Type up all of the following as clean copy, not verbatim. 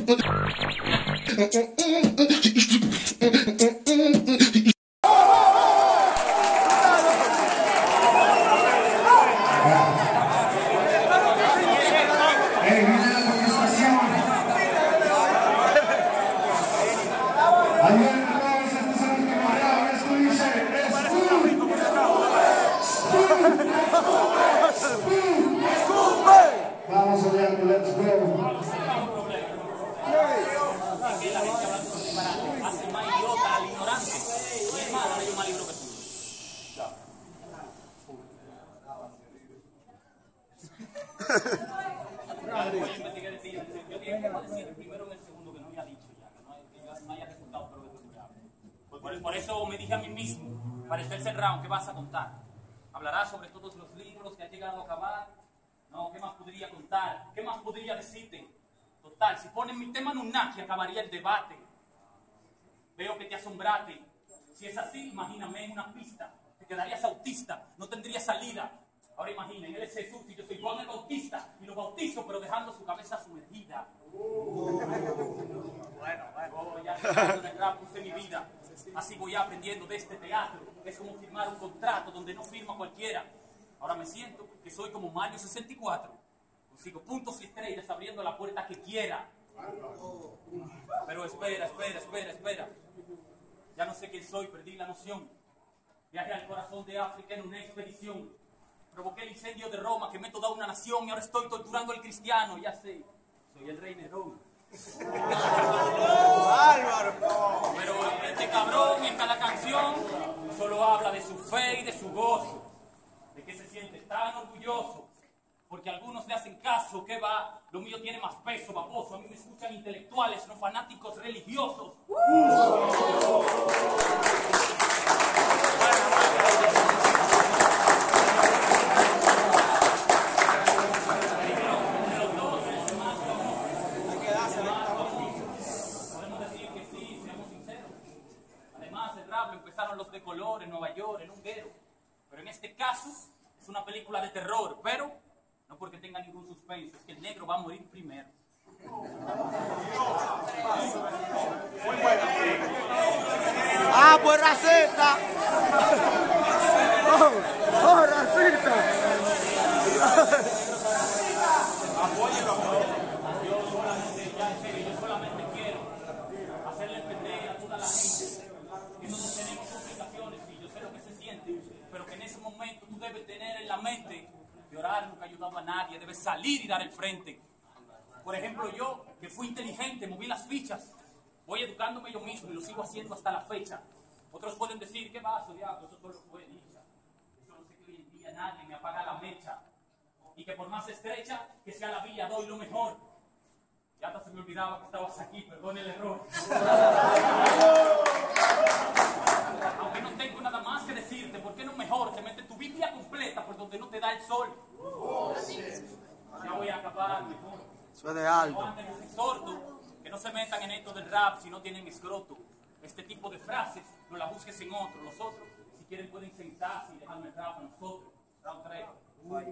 Vamos allá, let's go. Hace más idiota al ignorante. Mi hermano leyó más libro que tú. Yo tenía que decir primero en el segundo que no había dicho ya, que no haya resultado pero desfigurable. Por eso me dije a mí mismo, para el tercer round, ¿qué vas a contar? ¿Hablarás sobre todos los libros que has llegado a acabar? No, ¿qué más podría contar? ¿Qué más podría decirte? Total, si ponen mi tema en un nachi, acabaría el debate. Veo que te asombraste. Si es así, imagíname en una pista. Te quedarías autista, no tendrías salida. Ahora imaginen, él es Jesús y yo soy Juan el Bautista. Y lo bautizo, pero dejando su cabeza sumergida. Bueno, ya en el rap puse mi vida. Así voy aprendiendo de este teatro. Es como firmar un contrato donde no firma cualquiera. Ahora me siento que soy como Mario 64. Consigo puntos y estrellas abriendo la puerta que quiera. Pero espera. Ya no sé quién soy, perdí la noción. Viajé al corazón de África en una expedición. Provoqué el incendio de Roma, quemé toda una nación y ahora estoy torturando al cristiano. Ya sé, soy el rey Nerón. Pero este cabrón en cada canción solo habla de su fe y de su gozo. De que se siente tan orgulloso. Porque algunos le hacen caso, que va, lo mío tiene más peso, baboso. A mí me escuchan intelectuales, no fanáticos religiosos. Podemos decir que sí, seamos sinceros. Además, el rap lo empezaron los de color en Nueva York, en un guero. Pero en este caso, es una película de terror, pero no porque tenga ningún suspenso, es que el negro va a morir primero. Muy buena. ¡Ah, pues racista! ¡Oh, racista! Apóyelo. Yo solamente quiero hacerle entender a toda la gente que todos tenemos complicaciones y yo sé lo que se siente, pero que en ese momento tú debes tener en la mente que orar nunca ha ayudado a nadie, debes salir y dar el frente. Por ejemplo, yo, que fui inteligente, moví las fichas, voy educándome yo mismo y lo sigo haciendo hasta la fecha. Otros pueden decir, ¿qué vas, diablo? Eso solo fue dicha. Eso no sé que hoy en día nadie me apaga la mecha. Y que por más estrecha que sea la vía, doy lo mejor. Ya hasta se me olvidaba que estabas aquí, perdón el error. Aunque no tengo nada más que decirte, ¿por qué no mejor te metes tu Biblia completa por donde no te da el sol? Ya voy a acabar mejor. Eso es de alto. Antes de ser sordo, que no se metan en esto del rap si no tienen escroto. Este tipo de frases no las busques en otro. Los otros, si quieren, pueden sentarse y dejarme el rap a nosotros. Round 3. Bye.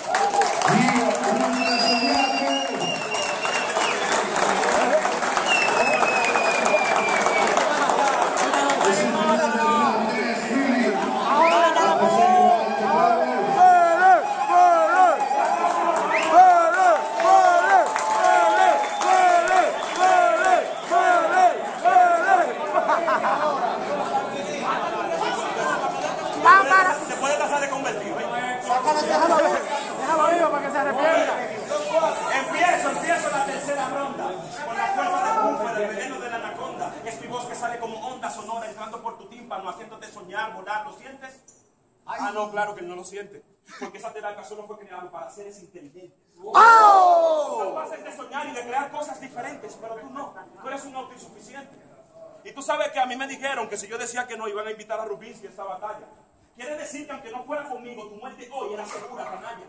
Te puede casar de convertido. Déjalo vivo para que se arrepienta. Empiezo la tercera ronda. Con la fuerza del búfalo, el veneno de la anaconda. Es mi voz que sale como onda sonora entrando por tu tímpano, haciéndote soñar, volar. ¿Lo sientes? Ah, no, claro que no lo siente. Porque esa terapia solo fue creada para seres inteligentes. Son capaces de soñar y de crear cosas diferentes, pero tú no. Tú eres un autoinsuficiente. Y tú sabes que a mí me dijeron que si yo decía que no, iban a invitar a Rubinsky a esta batalla. Quiere decir que aunque no fuera conmigo, tu muerte hoy era segura, canalla.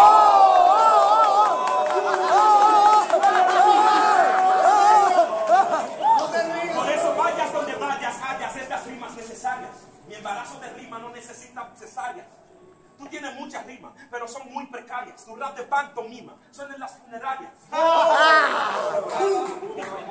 Por eso vayas donde vayas, hallas estas rimas necesarias. Mi embarazo de rima no necesita cesáreas. Tú tienes muchas rimas, pero son muy precarias. Tu rap de pantomima son en las funerarias.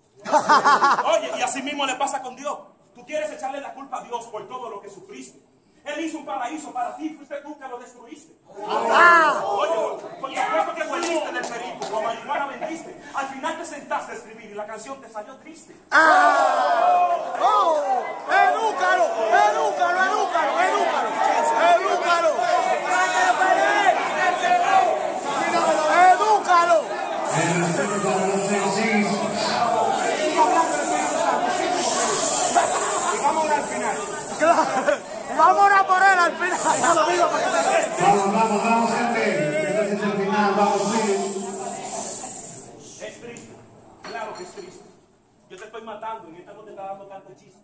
Oye, y así mismo le pasa con Dios. Tú quieres echarle la culpa a Dios por todo lo que sufriste. Él hizo un paraíso para ti, fuiste tú que lo destruiste. Oye, por supuesto que vendiste del perico, con marihuana vendiste. Al final te sentaste a escribir y la canción te salió triste. ¡Edúcalo! ¡Edúcalo! ¡Edúcalo! ¡Edúcalo! ¡Edúcalo! ¡Edúcalo! Vamos a por él al final. Vamos, gente. Este es el final, vamos, miren. Es triste, claro que es triste. Yo te estoy matando, en esta no te está dando tanto chiste.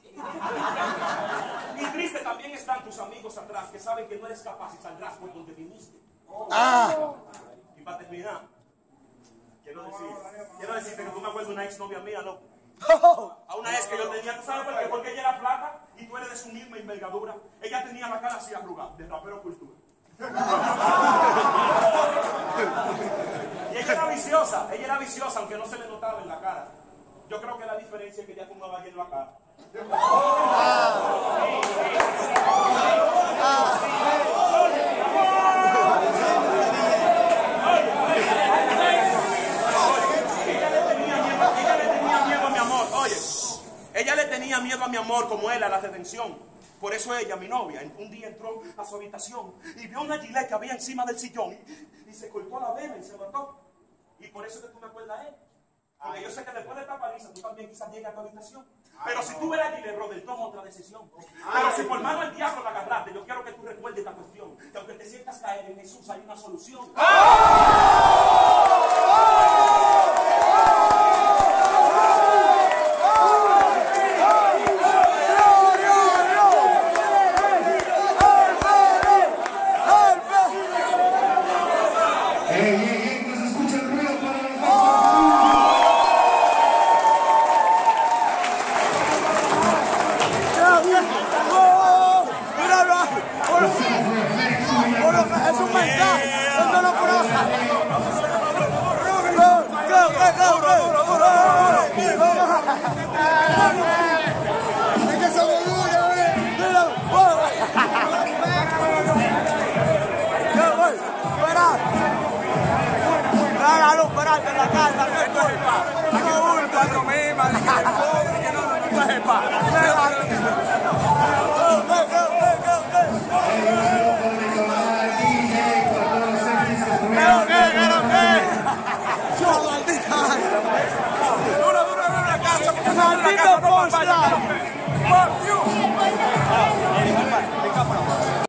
Y triste también están tus amigos atrás que saben que no eres capaz y saldrás por donde viniste. Y para terminar, quiero decirte que tú me acuerdas de una ex novia mía, ¿no? A una ex que yo tenía, ¿tú sabes por qué? Porque ella era flaca y tú eres de su misma envergadura. Ella tenía la cara así arrugada, de rapero cultura. Y ella era viciosa, aunque no se le notaba en la cara. Yo creo que la diferencia es que ella fumaba ayer en la cara. Ella le tenía miedo a mi amor como él a la redención. Por eso ella, mi novia, un día entró a su habitación y vio una gilet que había encima del sillón y se cortó la vena y se mató. Y por eso es que tú me acuerdas a él. Porque yo sé que después de esta paliza tú también quizás llegues a tu habitación. Pero si tú ves a gilet, brother, toma otra decisión. Pero si por mano el diablo la agarraste, yo quiero que tú recuerdes esta cuestión. Que aunque te sientas caer en Jesús hay una solución. Es un mensaje, no lo provoca. Es que somos duros, Espera, en la casa, no es culpa. No es cuatro mismas, que el pobre que no es pa. ¡Maldito Fuck you!